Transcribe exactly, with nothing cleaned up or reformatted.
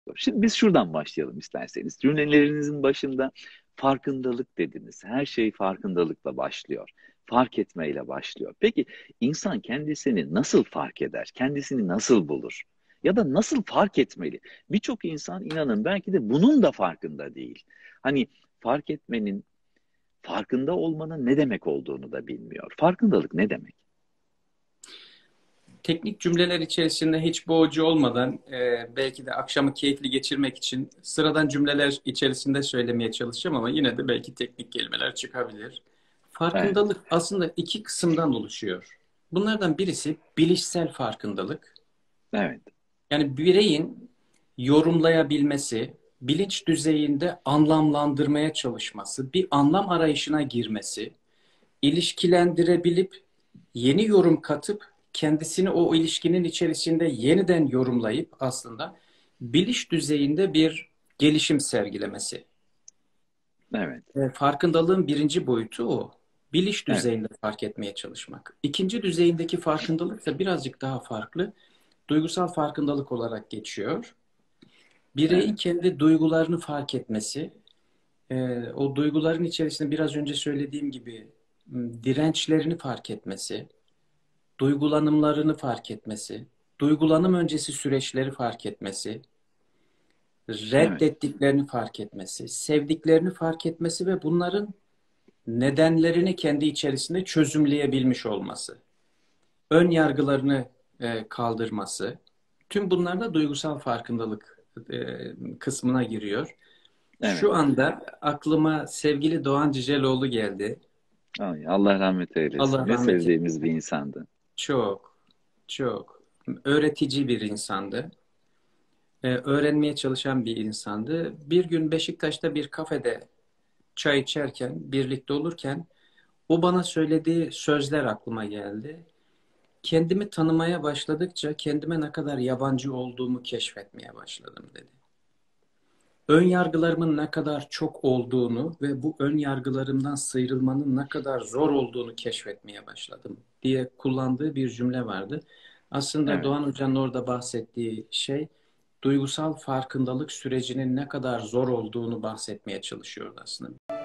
Şimdi biz şuradan başlayalım isterseniz. Cümlelerinizin başında farkındalık dediniz. Her şey farkındalıkla başlıyor. Fark etmeyle başlıyor. Peki insan kendisini nasıl fark eder? Kendisini nasıl bulur? Ya da nasıl fark etmeli? Birçok insan inanın belki de bunun da farkında değil. Hani fark etmenin, farkında olmanın ne demek olduğunu da bilmiyor. Farkındalık ne demek? Teknik cümleler içerisinde hiç boğucu olmadan e, belki de akşamı keyifli geçirmek için sıradan cümleler içerisinde söylemeye çalışacağım ama yine de belki teknik kelimeler çıkabilir. Evet, Farkındalık aslında iki kısımdan oluşuyor. Bunlardan birisi bilişsel farkındalık. evet, Yani bireyin yorumlayabilmesi, bilinç düzeyinde anlamlandırmaya çalışması, bir anlam arayışına girmesi, ilişkilendirebilip yeni yorum katıp kendisini o ilişkinin içerisinde yeniden yorumlayıp aslında bilinç düzeyinde bir gelişim sergilemesi. evet, E, farkındalığın birinci boyutu o. Bilinç evet, düzeyinde fark etmeye çalışmak. İkinci düzeyindeki farkındalık da birazcık daha farklı. Duygusal farkındalık olarak geçiyor. Bireyin evet, kendi duygularını fark etmesi, e, o duyguların içerisinde biraz önce söylediğim gibi m, dirençlerini fark etmesi, duygulanımlarını fark etmesi, duygulanım öncesi süreçleri fark etmesi, evet, reddettiklerini fark etmesi, sevdiklerini fark etmesi ve bunların nedenlerini kendi içerisinde çözümleyebilmiş olması, ön yargılarını e, kaldırması, tüm bunlar da duygusal farkındalık e, kısmına giriyor. evet. Şu anda aklıma sevgili Doğan Cüceloğlu geldi. Ay, Allah rahmet eylesin. Allah Ne rahmet eylesin. sevdiğimiz bir insandı. Çok, çok öğretici bir insandı. Ee, öğrenmeye çalışan bir insandı. Bir gün Beşiktaş'ta bir kafede çay içerken, birlikte olurken o bana söylediği sözler aklıma geldi. Kendimi tanımaya başladıkça kendime ne kadar yabancı olduğumu keşfetmeye başladım dedi. Ön yargılarımın ne kadar çok olduğunu ve bu ön yargılarımdan sıyrılmanın ne kadar zor olduğunu keşfetmeye başladım diye kullandığı bir cümle vardı. Aslında Evet. Doğan Hoca'nın orada bahsettiği şey duygusal farkındalık sürecinin ne kadar zor olduğunu bahsetmeye çalışıyordu aslında.